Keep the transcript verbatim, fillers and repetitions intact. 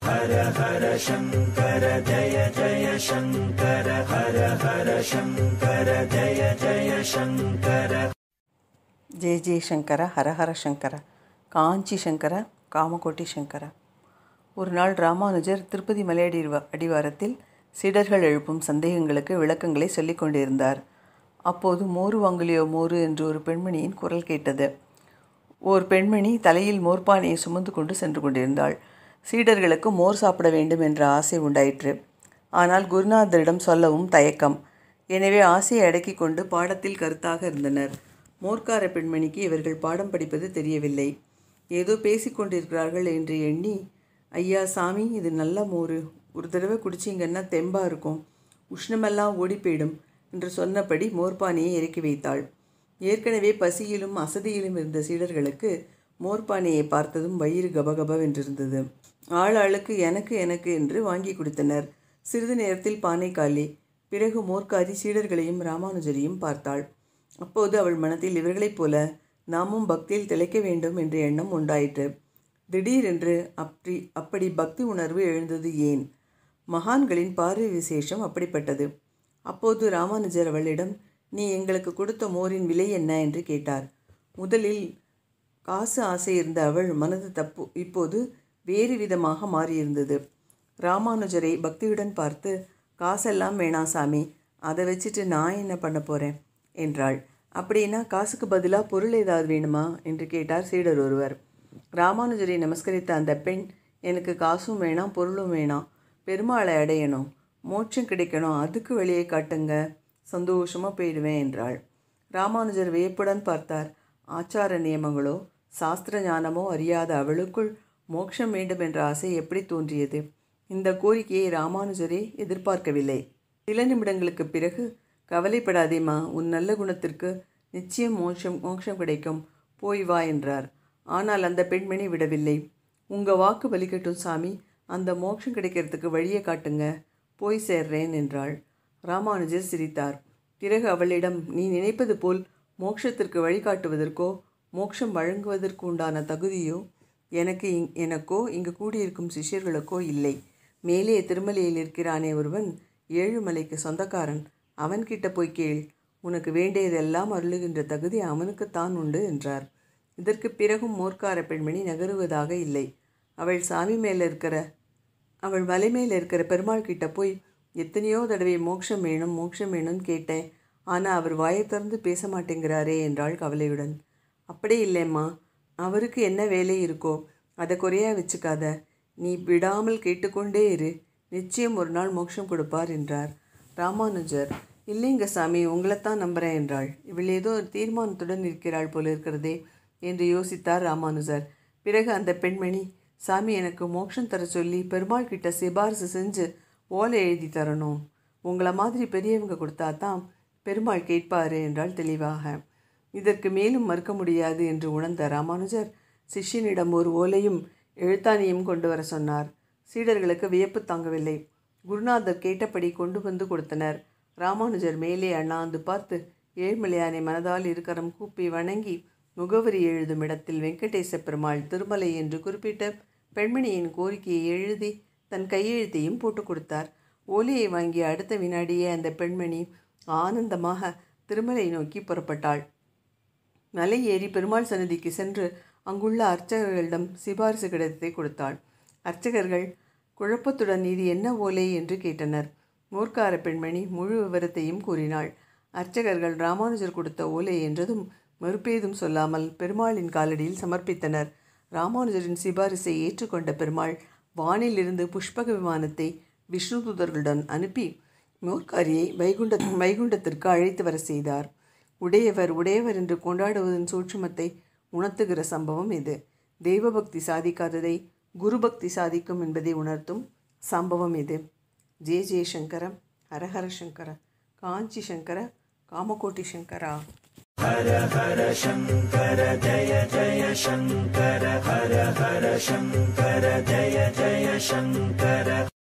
ஹர ஹர சங்கர ஜய ஜய சங்கர ஹர ஹர சங்கர ஜய ஜய சங்கர. ஜெய ஜெயசங்கர ஹரஹர சங்கர காஞ்சி சங்கர காமகோட்டி சங்கர. ஒரு நாள் ராமானுஜர் திருப்பதி மலையடி அடிவாரத்தில் சீடர்கள் எழுப்பும் சந்தேகங்களுக்கு விளக்கங்களை சொல்லிக் கொண்டிருந்தார். அப்போது மோரு வாங்கலியோ மோரு என்று ஒரு பெண்மணியின் குரல் கேட்டது. ஓர் பெண்மணி தலையில் மோர்பானையை சுமந்து கொண்டு சென்று கொண்டிருந்தாள். சீடர்களுக்கு மோர் சாப்பிட வேண்டும் என்ற ஆசை உண்டாயிற்று. ஆனால் குருநாதரிடம் சொல்லவும் தயக்கம். எனவே ஆசையை அடக்கி கொண்டு பாடத்தில் கருத்தாக இருந்தனர். மோர்க்கார பெண்மணிக்கு இவர்கள் பாடம் படிப்பது தெரியவில்லை. ஏதோ பேசிக்கொண்டிருக்கிறார்கள் என்று எண்ணி, ஐயா சாமி, இது நல்ல மோரு, ஒரு தடவை குடிச்சிங்கன்னா தெம்பா இருக்கும், உஷ்ணமெல்லாம் ஓடி போயிடும் என்று சொன்னபடி மோர்பானையை இறக்கி வைத்தாள். ஏற்கனவே பசியிலும் அசதியிலும் இருந்த சீடர்களுக்கு மோர்பானையை பார்த்ததும் வயிறு கபகபவென்றிருந்தது. ஆள் ஆளுக்கு எனக்கு எனக்கு என்று வாங்கி குடித்தனர். சிறிது நேரத்தில் பானை காலி. பிறகு மோர்க்காரி சீடர்களையும் ராமானுஜரையும் பார்த்தாள். அப்போது அவள் மனத்தில் இவர்களைப் போல நாமும் பக்தியில் திளைக்க வேண்டும் என்ற எண்ணம் உண்டாயிற்று. திடீரென்று அப்படி அப்படி பக்தி உணர்வு எழுந்தது ஏன்? மகான்களின் பார்வை விசேஷம் அப்படிப்பட்டது. அப்போது ராமானுஜர் அவளிடம், நீ எங்களுக்கு கொடுத்த மோரின் விலை என்ன என்று கேட்டார். முதலில் காசு ஆசை இருந்த அவள் மனது தப்பு இப்போது வேறு விதமாக மாறியிருந்தது. ராமானுஜரை பக்தியுடன் பார்த்து, காசெல்லாம் வேணாம் சாமி, அதை வச்சுட்டு நான் என்ன பண்ண போகிறேன் என்றாள். அப்படின்னா காசுக்கு பதிலாக பொருள் ஏதாவது வேணுமா என்று கேட்டார் சீடர் ஒருவர். ராமானுஜரை நமஸ்கரித்த அந்த பெண், எனக்கு காசும் வேணாம் பொருளும் வேணாம், பெருமாளை அடையணும், மோட்சம் கிடைக்கணும், அதுக்கு வெளியே காட்டுங்க, சந்தோஷமாக போயிடுவேன் என்றாள். ராமானுஜர் வியப்புடன் பார்த்தார். ஆச்சார நியமங்களோ சாஸ்திர ஞானமோ அறியாத அவளுக்குள் மோட்சம் வேண்டும் என்ற ஆசை எப்படி தோன்றியது? இந்த கோரிக்கையை ராமானுஜரே எதிர்பார்க்கவில்லை. சில நிமிடங்களுக்கு பிறகு, கவலைப்படாதேம்மா, உன் நல்ல குணத்திற்கு நிச்சயம் மோட்சம் மோட்சம் கிடைக்கும், போய் வா என்றார். ஆனால் அந்த பெண்மணி விடவில்லை. உங்கள் வாக்கு பலிக்கட்டும் சாமி, அந்த மோட்சம் கிடைக்கிறதுக்கு வழியை காட்டுங்க, போய் சேர்றேன் என்றாள். ராமானுஜர் சிரித்தார். பிறகு அவளிடம், நீ நினைப்பது போல் மோட்சத்திற்கு வழிகாட்டுவதற்கோ மோட்சம் வழங்குவதற்கு உண்டான தகுதியோ எனக்கு இங் எனக்கோ இங்கு கூடியிருக்கும் சிஷ்யர்களுக்கோ இல்லை. மேலே திருமலையில் இருக்கிறானே ஒருவன், ஏழுமலைக்கு சொந்தக்காரன், அவன்கிட்ட போய் கேள், உனக்கு வேண்டியதெல்லாம் அருளுகின்ற தகுதி அவனுக்குத்தான் உண்டு என்றார். இதற்கு பிறகும் மோர்க்கார பெண்மணி நகருவதாக இல்லை. அவள் சாமி மேலே இருக்கிற அவள் மலை மேலே இருக்கிற பெருமாள் கிட்ட போய் எத்தனையோ தடவை மோட்சம் வேணும் மோட்சம் வேணும்னு கேட்டேன், ஆனால் அவர் வாயை திறந்து பேச மாட்டேங்கிறாரே என்றாள் கவலையுடன். அப்படி இல்லைம்மா, அவருக்கு என்ன வேலை இருக்கோ அதை குறையா வச்சுக்காத, நீ விடாமல் கேட்டுக்கொண்டே இரு, நிச்சயம் ஒரு நாள் மோட்சம் கொடுப்பார் என்றார். ராமானுஜர், இல்லைங்க சாமி, உங்களைத்தான் நம்புகிறேன் என்றாள். இவள் ஏதோ தீர்மானத்துடன் இருக்கிறாள் போல இருக்கிறதே என்று யோசித்தார் ராமானுஜர். பிறகு அந்த பெண்மணி, சாமி, எனக்கு மோட்சம் தர சொல்லி பெருமாள் கிட்ட சிபாரிசு செஞ்சு ஓலை எழுதி தரணும், உங்களை மாதிரி பெரியவங்க கொடுத்தா தான் பெருமாள் கேட்பாரு என்றால் தெளிவாக. இதற்கு மேலும் மறுக்க முடியாது என்று உணர்ந்த ராமானுஜர் சிஷ்யனிடம் ஒரு ஓலையும் எழுத்தாணியும் கொண்டு வர சொன்னார். சீடர்களுக்கு வியப்பு தாங்கவில்லை. குருநாதர் கேட்டபடி கொண்டு வந்து கொடுத்தனர். ராமானுஜர் மேலே அண்ணாந்து பார்த்து, ஏழ்மலையானை மனதால் இருக்கரம் கூப்பி வணங்கி முகவரி எழுதும் இடத்தில் வெங்கடேச பெருமாள் திருமலை என்று குறிப்பிட்ட பெண்மணியின் கோரிக்கையை எழுதி தன் கையெழுத்தையும் போட்டு கொடுத்தார். ஓலையை வாங்கிய அடுத்த வினாடியே அந்த பெண்மணி ஆனந்தமாக திருமலை நோக்கி புறப்பட்டாள். மலை ஏறி பெருமாள் சன்னதிக்கு சென்று அங்குள்ள அர்ச்சகர்களிடம் சிபாரிசு கடிதத்தை கொடுத்தாள். அர்ச்சகர்கள் குழப்பத்துடன் இது என்ன ஓலை என்று கேட்டனர். மோர்க்கார பெண்மணி முழு விவரத்தையும் கூறினாள். அர்ச்சகர்கள் ராமானுஜர் கொடுத்த ஓலை என்றதும் மறுபேதும் சொல்லாமல் பெருமாளின் காலடியில் சமர்ப்பித்தனர். ராமானுஜரின் சிபாரிசை ஏற்றுக்கொண்ட பெருமாள் வானிலிருந்து புஷ்பக விமானத்தை விஷ்ணு தூதர்களுடன் அனுப்பி மோர்க்காரியை வைகுண்ட வைகுண்டத்திற்கு அழைத்து வர செய்தார். உடையவர் உடையவர் என்று கொண்டாடுவதன் சூட்சுமத்தை உணர்த்துகிற சம்பவம் இது. தெய்வபக்தி சாதிக்காததை குருபக்தி சாதிக்கும் என்பதை உணர்த்தும் சம்பவம் இது. ஜெய ஜெயசங்கர ஹரஹர சங்கர காஞ்சி சங்கர காமகோட்டி சங்கரா. ஹர ஹர சங்கர ஜய ஜய சங்கர ஹர ஹர சங்கர ஜய ஜய சங்கர.